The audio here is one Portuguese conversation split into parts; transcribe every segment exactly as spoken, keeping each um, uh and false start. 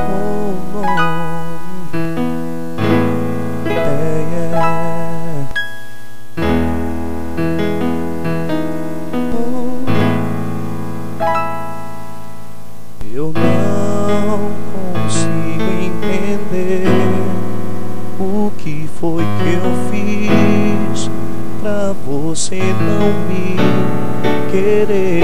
Oh, no. Yeah, yeah. Oh. Eu não consigo entender o que foi que eu fiz pra você não me querer.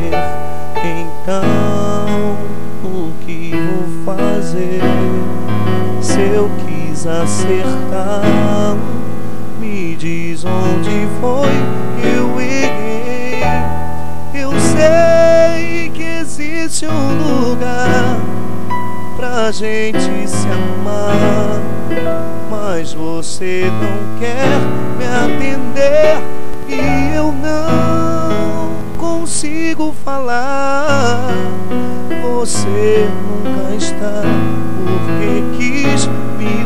Então, o que vou fazer? Se eu quis acertar, me diz onde foi que eu errei. Eu sei que existe um lugar pra gente se amar, mas você não quer me atender e eu não consigo falar. Você nunca está porque quis me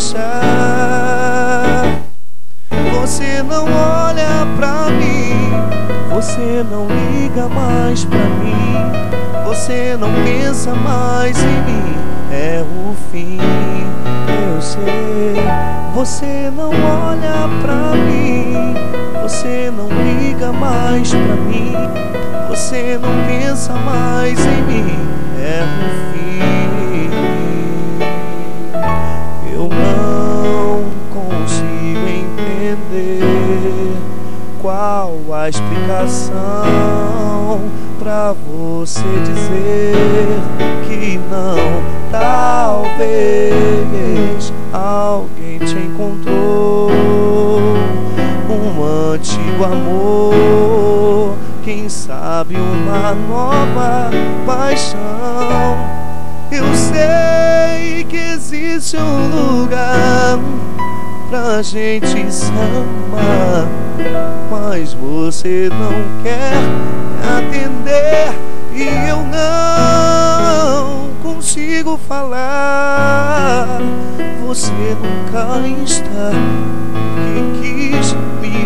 deixar. Você não olha pra mim, você não liga mais pra mim, você não pensa mais em mim, é o fim, eu sei. Você não olha pra mim, você não liga mais pra mim, você não pensa mais em mim, é o fim. Eu não consigo entender qual a explicação pra você dizer que não. Talvez alguém te encontrou, um antigo amor, quem sabe uma nova paixão. Eu sei que existe um lugar pra gente se amar, mas você não quer me atender e eu não consigo falar. Você nunca está que quis me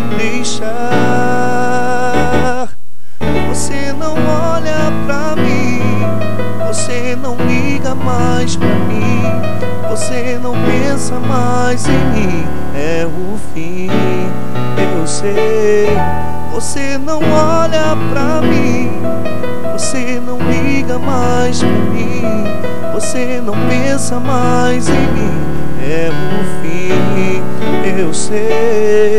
deixar. Você não olha pra mim, você não liga mais pra mim, você não pensa mais em mim, é o fim, eu sei. Você não olha pra mim, você não liga mais pra mim, você não pensa mais em mim, é o fim, eu sei.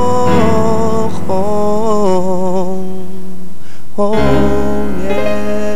Oh, oh, oh, oh, yeah.